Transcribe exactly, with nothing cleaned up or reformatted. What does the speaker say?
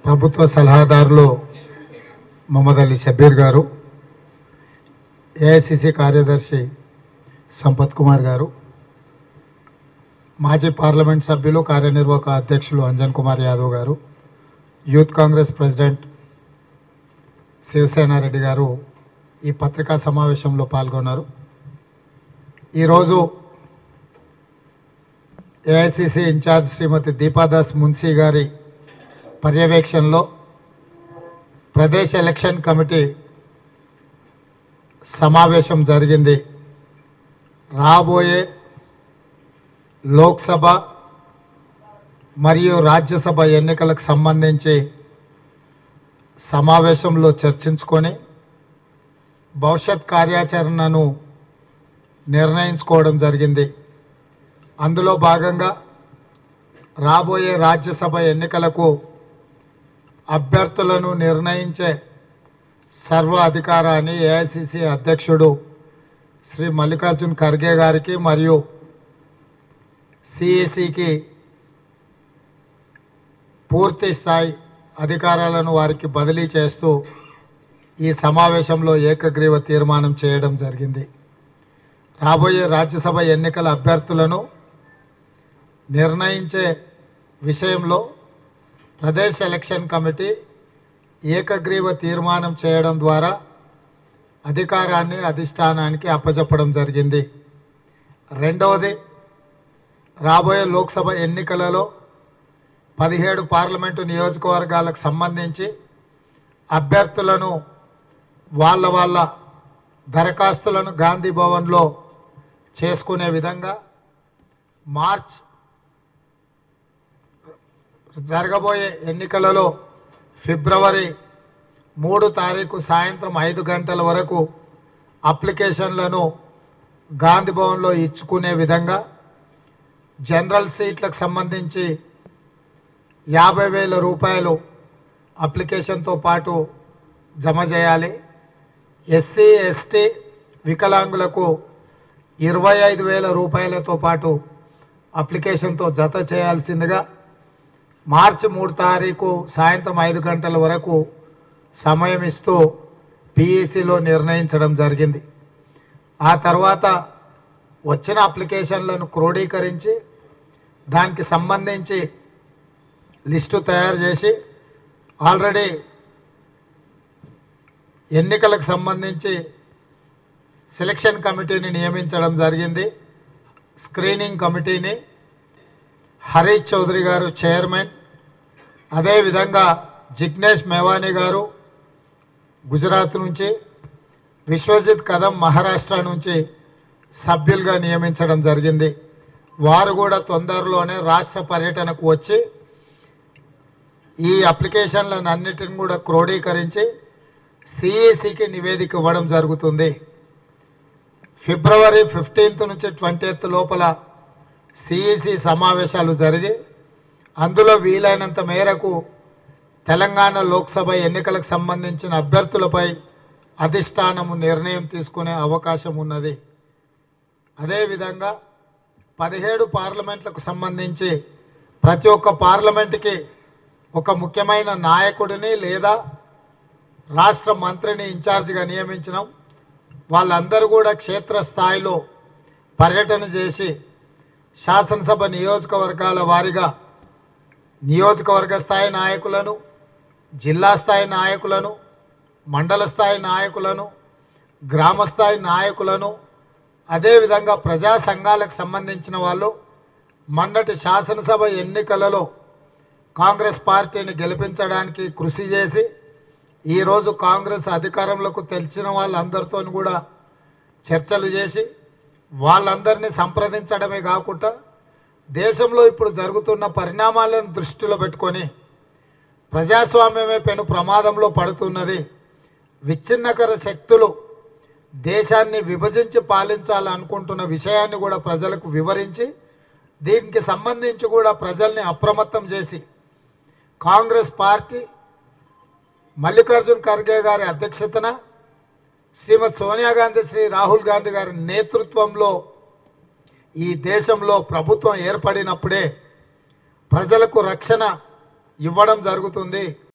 ప్రభుత్వ సలహాదారులు మొహమ్మద్ అలీ షబీర్ గారు, ఏఐసిసి కార్యదర్శి సంపత్ కుమార్ గారు, మాజీ పార్లమెంట్ సభ్యులు కార్యనిర్వాహక అధ్యక్షులు అంజన్ కుమార్ యాదవ్ గారు, యూత్ కాంగ్రెస్ ప్రెసిడెంట్ శివసేన రెడ్డి గారు ఈ పత్రికా సమావేశంలో పాల్గొన్నారు. ఈరోజు ఏఐసిసి ఇన్ఛార్జ్ శ్రీమతి దీపాదాస్ మున్సీ గారి పర్యవేక్షణలో ప్రదేశ్ ఎలక్షన్ కమిటీ సమావేశం జరిగింది. రాబోయే లోక్సభ మరియు రాజ్యసభ ఎన్నికలకు సంబంధించి సమావేశంలో చర్చించుకొని భవిష్యత్ కార్యాచరణను నిర్ణయించుకోవడం జరిగింది. అందులో భాగంగా రాబోయే రాజ్యసభ ఎన్నికలకు అభ్యర్థులను నిర్ణయించే సర్వ అధికారాన్ని ఏఐసిసి అధ్యక్షుడు శ్రీ మల్లికార్జున్ ఖర్గే గారికి మరియు సిఈసికి పూర్తి స్థాయి అధికారాలను వారికి బదిలీ చేస్తూ ఈ సమావేశంలో ఏకగ్రీవ తీర్మానం చేయడం జరిగింది. రాబోయే రాజ్యసభ ఎన్నికల అభ్యర్థులను నిర్ణయించే విషయంలో ప్రదేశ్ ఎలక్షన్ కమిటీ ఏకగ్రీవ తీర్మానం చేయడం ద్వారా అధికారాన్ని అధిష్టానానికి అప్పచెప్పడం జరిగింది. రెండవది, రాబోయే లోక్సభ ఎన్నికలలో పదిహేడు పార్లమెంటు నియోజకవర్గాలకు సంబంధించి అభ్యర్థులను వాళ్ళ వాళ్ళ దరఖాస్తులను గాంధీ భవన్లో చేసుకునే విధంగా మార్చ్ జరగబోయే ఎన్నికలలో ఫిబ్రవరి మూడు తారీఖు సాయంత్రం ఐదు గంటల వరకు అప్లికేషన్లను గాంధీ భవన్లో ఇచ్చుకునే విధంగా జనరల్ సీట్లకు సంబంధించి యాభై వేల రూపాయలు అప్లికేషన్తో పాటు జమ చేయాలి. ఎస్సీ ఎస్టీ వికలాంగులకు ఇరవై ఐదు వేల రూపాయలతో పాటు అప్లికేషన్తో జత చేయాల్సిందిగా మార్చి మూడు తారీఖు సాయంత్రం ఐదు గంటల వరకు సమయం ఇస్తూ పిఈసిలో నిర్ణయించడం జరిగింది. ఆ తర్వాత వచ్చిన అప్లికేషన్లను క్రోడీకరించి దానికి సంబంధించి లిస్టు తయారు చేసి ఆల్రెడీ ఎన్నికలకు సంబంధించి సెలక్షన్ కమిటీని నియమించడం జరిగింది. స్క్రీనింగ్ కమిటీని హరీష్ చౌదరి గారు చైర్మన్, అదేవిధంగా జిగ్నేష్ మేవానీ గారు గుజరాత్ నుంచి, విశ్వజిత్ కదం మహారాష్ట్ర నుంచి సభ్యులుగా నియమించడం జరిగింది. వారు కూడా తొందరలోనే రాష్ట్ర పర్యటనకు వచ్చి ఈ అప్లికేషన్లను అన్నిటిని కూడా క్రోడీకరించి సిఈసికి నివేదిక ఇవ్వడం జరుగుతుంది. ఫిబ్రవరి ఫిఫ్టీన్త్ నుంచి ట్వంటీయత్ లోపల సిఈసి సమావేశాలు జరిగి అందులో వీలైనంత మేరకు తెలంగాణ లోక్సభ ఎన్నికలకు సంబంధించిన అభ్యర్థులపై అధిష్టానము నిర్ణయం తీసుకునే అవకాశం ఉన్నది. అదేవిధంగా పదిహేడు పార్లమెంట్లకు సంబంధించి ప్రతి ఒక్క పార్లమెంటుకి ఒక ముఖ్యమైన నాయకుడిని లేదా రాష్ట్ర మంత్రిని ఇన్ఛార్జిగా నియమించినాం. వాళ్ళందరూ కూడా క్షేత్రస్థాయిలో పర్యటన చేసి శాసనసభ నియోజకవర్గాల వారీగా నియోజకవర్గ స్థాయి నాయకులను, జిల్లా స్థాయి నాయకులను, మండల స్థాయి నాయకులను, గ్రామ స్థాయి నాయకులను, అదేవిధంగా ప్రజా సంఘాలకు సంబంధించిన వాళ్ళు మొన్నటి శాసనసభ ఎన్నికలలో కాంగ్రెస్ పార్టీని గెలిపించడానికి కృషి చేసి ఈరోజు కాంగ్రెస్ అధికారంలోకి తెలిసిన వాళ్ళందరితో కూడా చర్చలు చేసి వాళ్ళందరినీ సంప్రదించడమే కాకుండా దేశంలో ఇప్పుడు జరుగుతున్న పరిణామాలను దృష్టిలో పెట్టుకొని ప్రజాస్వామ్యమే పెను ప్రమాదంలో పడుతున్నది, విచ్ఛిన్నకర శక్తులు దేశాన్ని విభజించి పాలించాలనుకుంటున్న విషయాన్ని కూడా ప్రజలకు వివరించి దీనికి సంబంధించి కూడా ప్రజల్ని అప్రమత్తం చేసి కాంగ్రెస్ పార్టీ మల్లికార్జున్ ఖర్గే గారి అధ్యక్షతన శ్రీమతి సోనియా గాంధీ, శ్రీ రాహుల్ గాంధీ గారి నేతృత్వంలో ఈ దేశంలో ప్రభుత్వం ఏర్పడినప్పుడే ప్రజలకు రక్షణ ఇవ్వడం జరుగుతుంది.